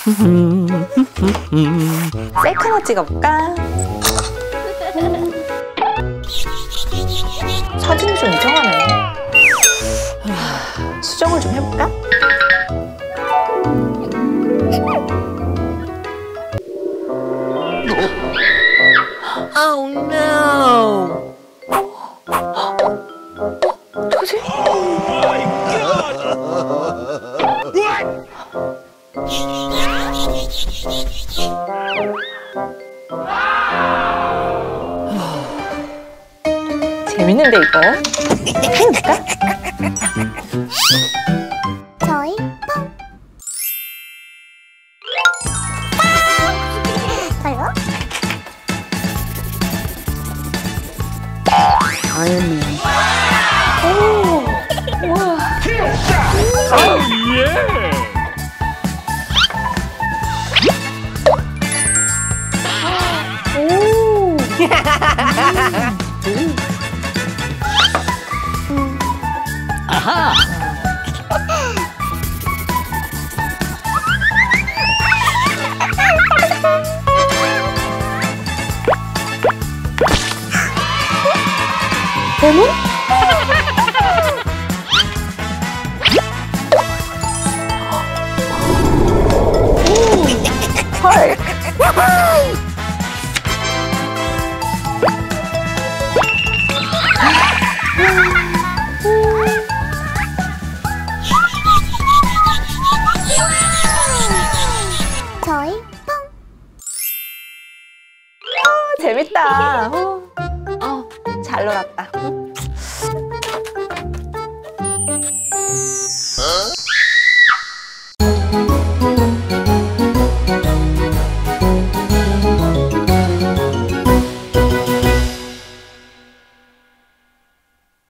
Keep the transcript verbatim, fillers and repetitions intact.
셀카 하나 찍어볼까? 사진이 좀 이상하네. 수정을 좀 해볼까? Oh no! 어떡하지? 재밌는데 이거? 해볼까? 저희 뻥. Iron Man. 오, 우와. Oh yeah! 오. 아하! 레몬? 헐. 저희 뻥. 재밌다. 어, 어, 잘 놀았다.